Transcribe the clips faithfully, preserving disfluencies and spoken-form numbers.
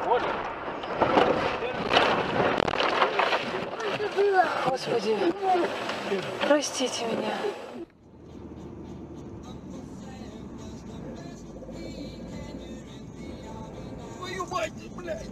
Господи, простите меня. Твою мать, блядь!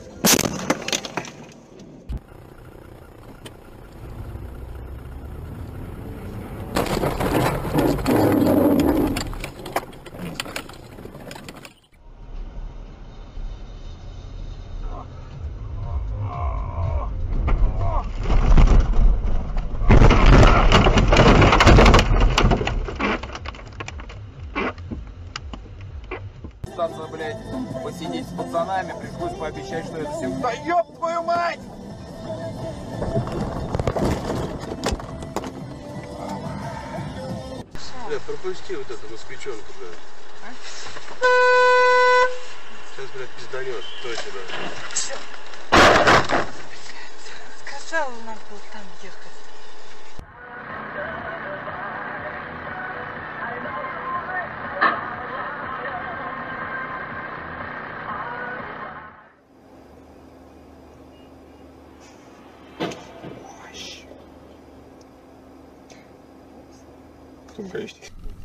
Остаться, блядь, посидеть с пацанами, пришлось пообещать, что это все. Да ёб твою мать! Бля, пропусти вот эту москвичонку, блядь. А? Сейчас, блядь, пизданет, точно, да. Сказала, надо было там ехать. Потом, конечно.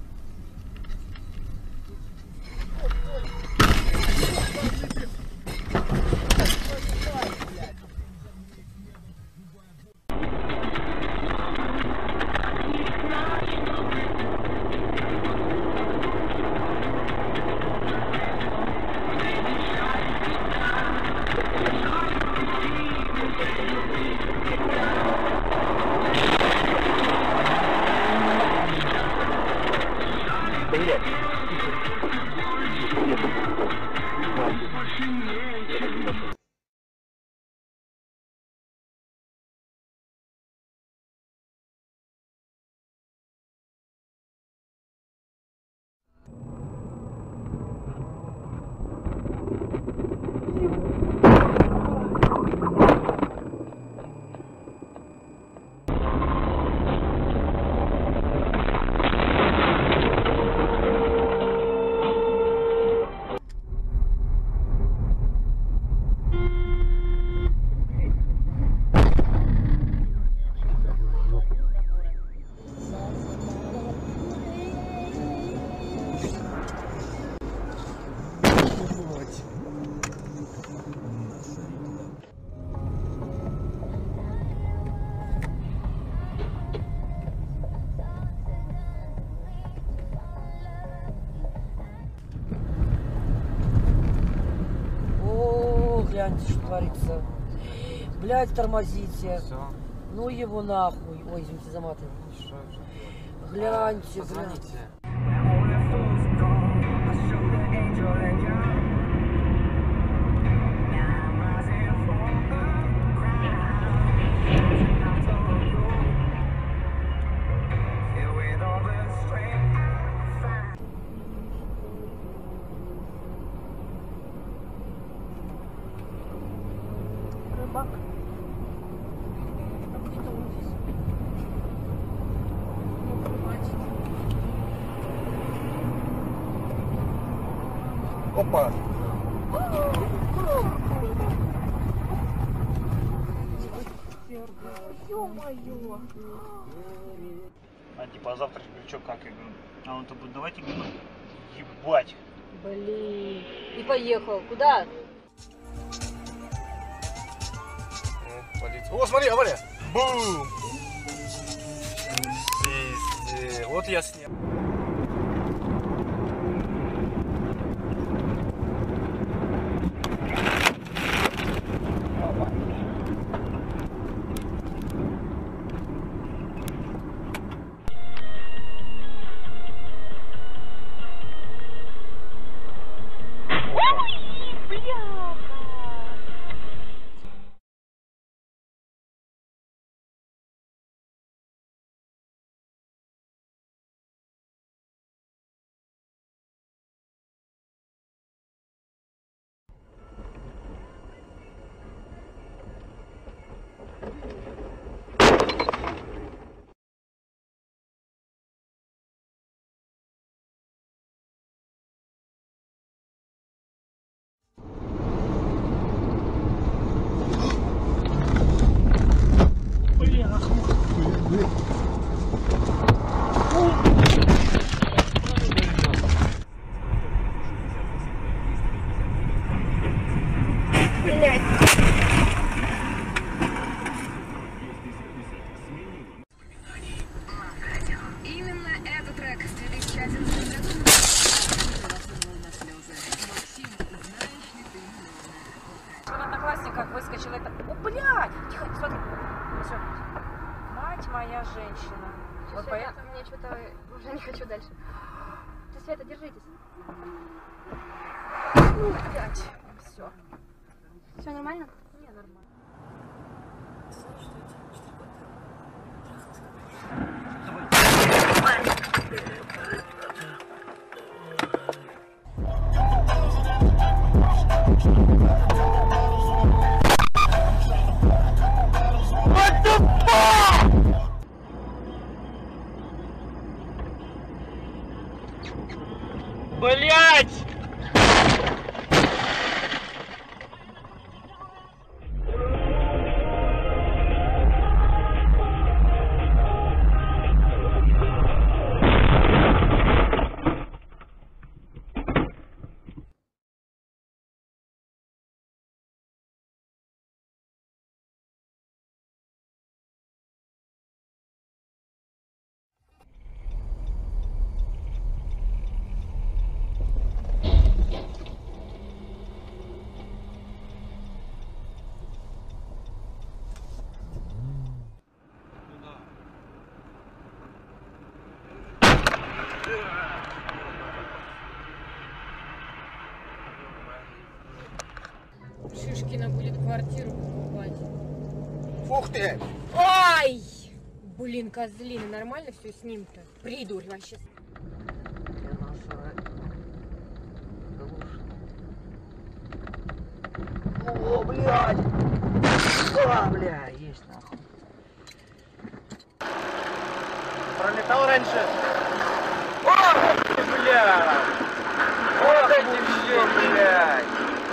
Гляньте, что творится. Блядь, тормозите. Все. Ну его нахуй. Ой, извините, заматываю. Гляньте, Позвоните. Рыбак. Опа! Ё-моё! А типа, а завтра что, как? Я говорю, а он-то будет, давайте, говорю, ебать. Блин. И поехал. Куда? О, смотри, смотри! Бум! Пиздец. Вот я снял. быть моя женщина. Вот Света, поэтому... мне что-то уже не хочу дальше. Ты, Света, держитесь. Ну, опять. Все. Все нормально? Не, нормально. Блять! Шишкина будет квартиру покупать. Ух ты! Ай! Блин, козлина, нормально все с ним-то? Придурь вообще. О, блядь! А, бля, есть нахуй. Пролетал раньше? О, бля! Вот эти все, блядь!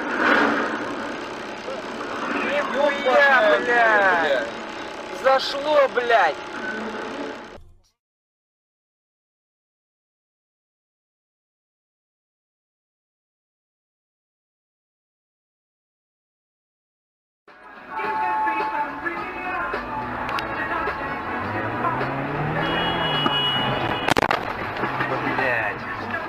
Нихуя, блядь! Зашло, блядь! Блядь!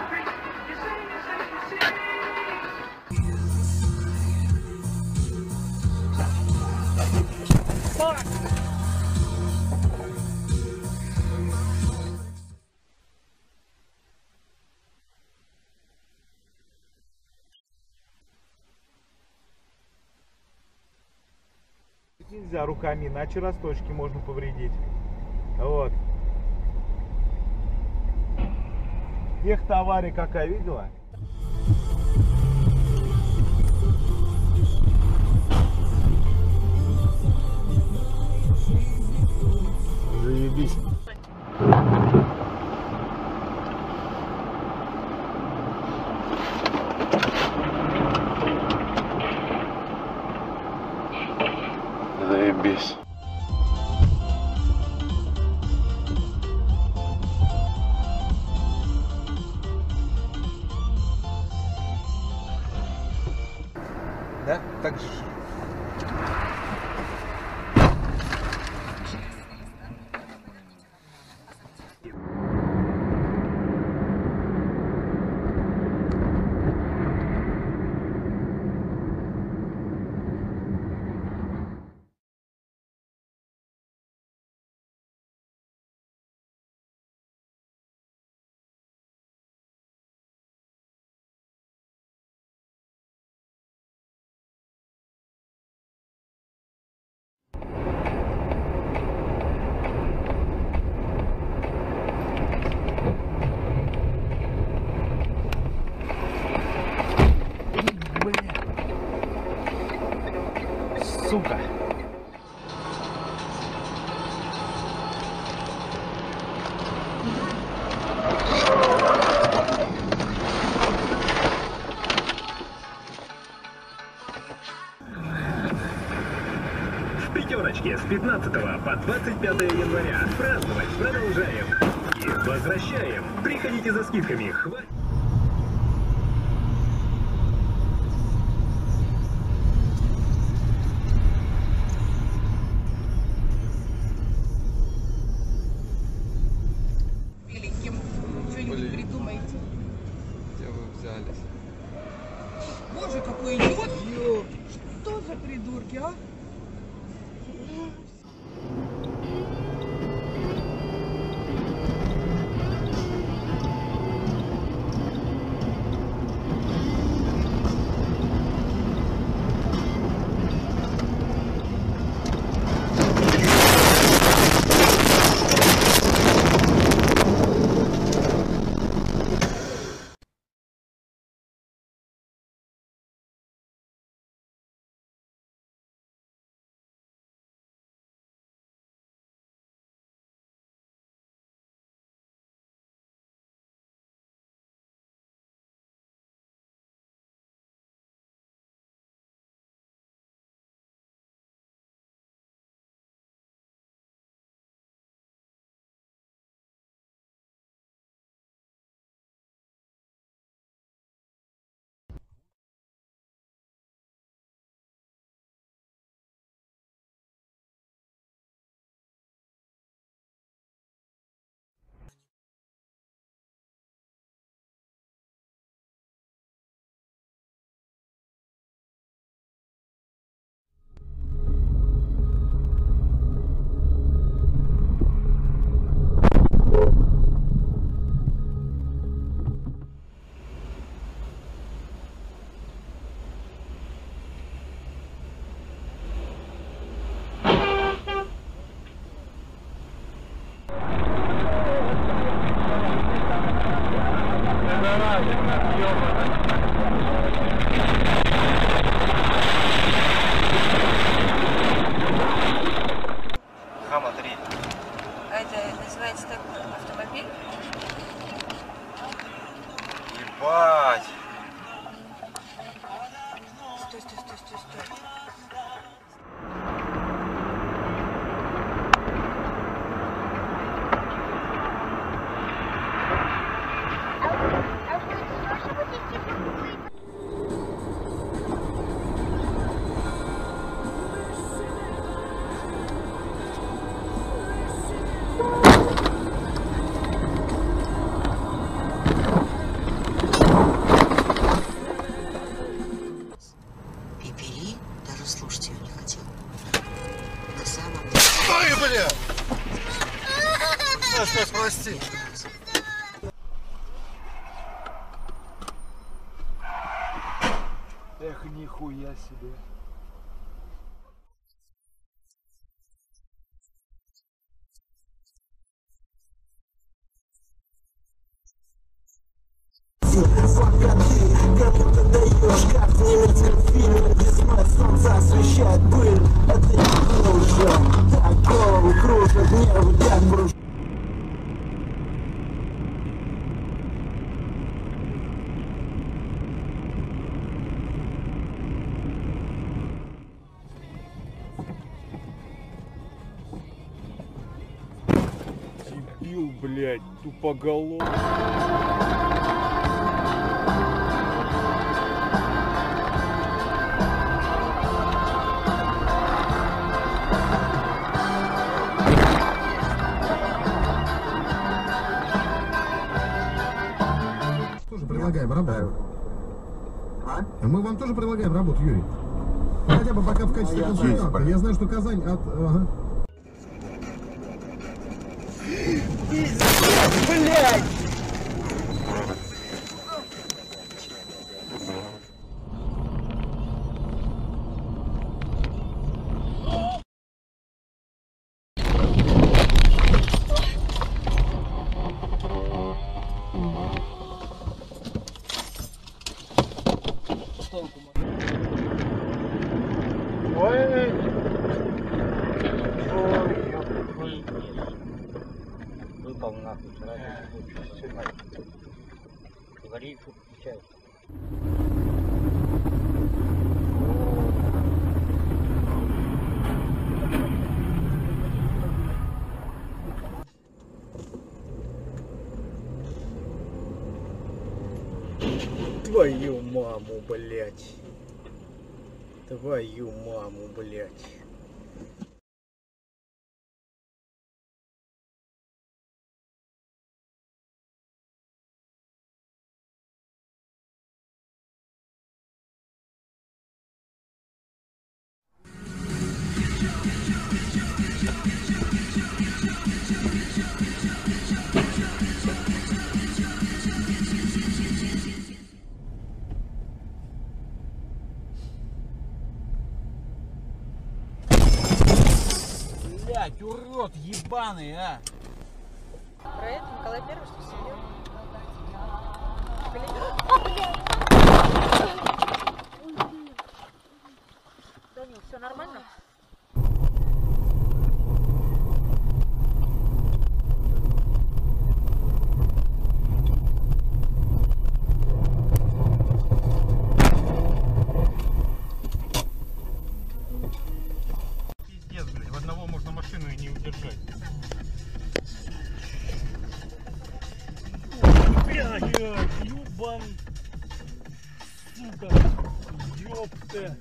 Нельзя руками, иначе росточки можно повредить. Вот. Ех-то авария какая, видела? Заебись. Заебись. Да? Так же. Сука. В пятерочке с пятнадцатого по двадцать пятое января. Праздновать продолжаем. И возвращаем. Приходите за скидками. Хватит. Что-нибудь придумайте. Где вы взялись? Боже, какой идиот! Что за придурки, а? Это называется так автомобиль? Ебать! Стой, стой, стой, стой, стой. Пипери, даже слушать ее не хотел. На самом деле... Ой, бля! Саш, Саш, прости. Эх, нихуя себе. Пока ты кому-то даешь, как в немецком фильме весной солнце освещает пыль. Это не кружит, так голову кружит, нервы как бруш. Дебил, блядь, тупоголовый. Тоже предлагаем работу. А? Мы вам тоже предлагаем работу, Юрий. Хотя бы пока в качестве консультанта. Я знаю, что Казань от... Ага. Блядь! Ой, Выпал нахуй, вчера говори, что включай. Твою маму, блять. Твою маму, блять. Блять, урод ебаный, а! Про это Николай Первый, что сидел? Данил, все нормально? пиздец, блядь, в одного можно машину и не удержать. Блядь, ёбан, сука, ёпта.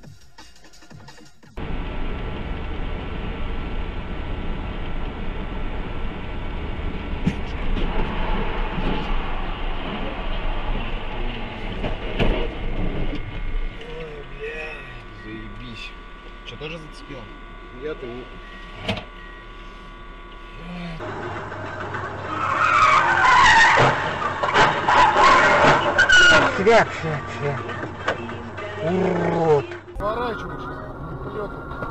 Заебись. Что, тоже зацепил? Я-то не... Свят, свят, свят. Урод. Сворачиваешь, полетом.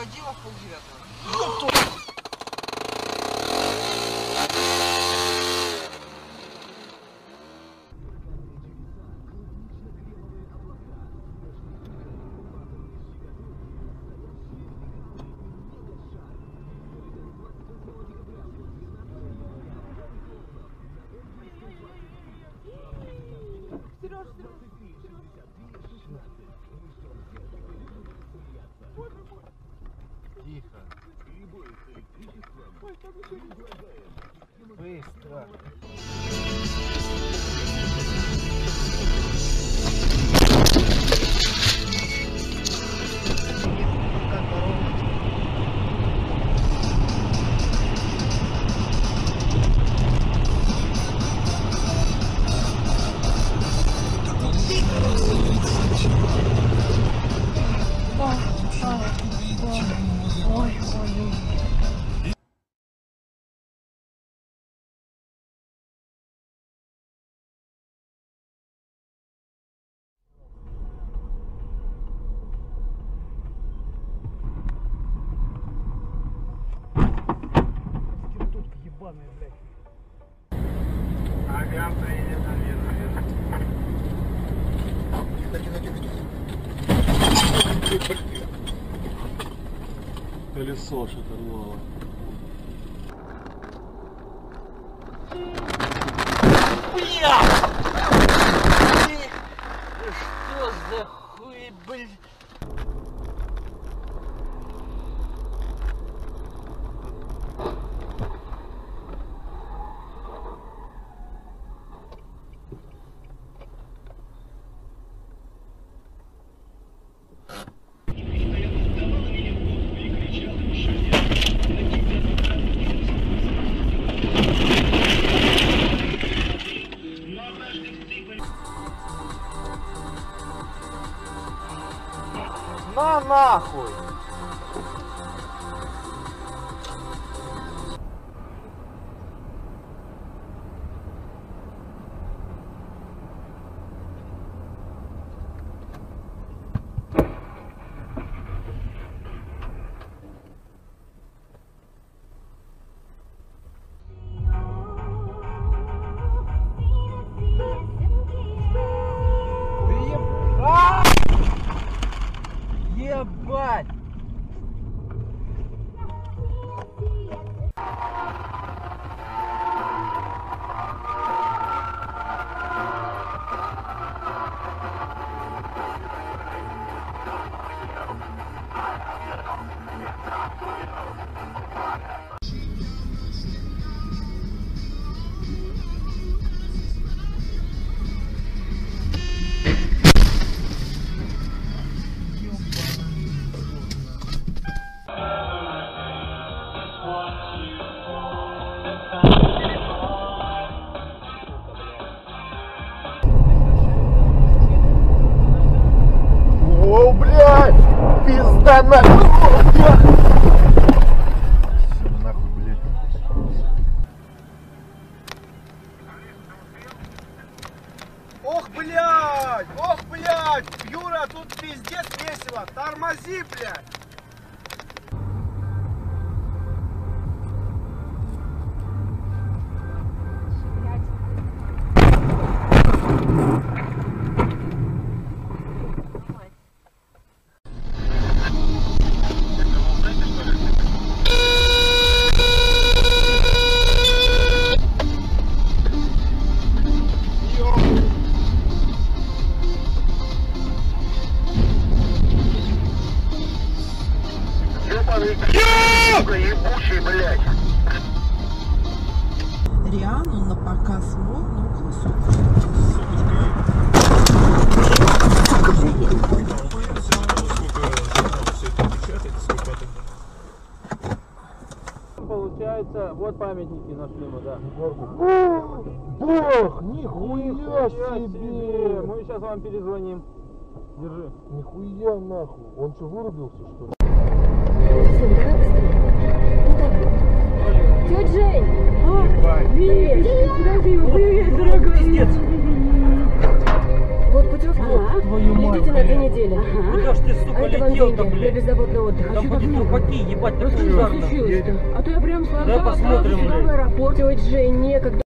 крокодила в полдевятого. Тихо. Быстро. Ой, ой, ой. Проститутка ебаная, блядь. Ага, поедет, наверное. Колесо шатырнуло. Бля! Что за хуй, блядь? На нахуй! Ебать! О, блядь! Пизда нахуй! Нахуй, блядь. Ох, блядь! Ох, блядь! Юра, тут пиздец весело! Тормози, блядь! Риану на показ мод на около суток. Получается, вот памятники нашли мы, да. Бог! Нихуя себе! Мы сейчас вам перезвоним. Держи. Нихуя нахуй! Он что, вырубился, что ли? Тетя Жень! А, привет! Привет, привет, дорогой! Пиздец! Вот путевка. Твою мать! на две недели. Куда ж ты, сука, А это вам летел-то, деньги блядь? для беззаботного отдыха. Там Чё хоть так много? трупаки, ебать, так Ну что пожарно. случилось-то? А то я прям с Давай вокзала сразу посмотрим, сюда блядь. в аэропорт. Тёть Жень, некогда.